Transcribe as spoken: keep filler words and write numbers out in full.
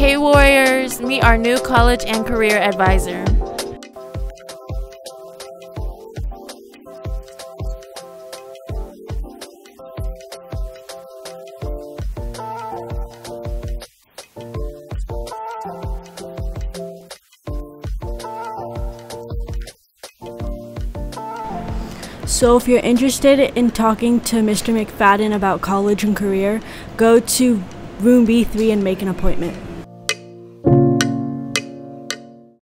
Hey Warriors, meet our new college and career advisor. So if you're interested in talking to Mister McFadden about college and career, go to room B three and make an appointment.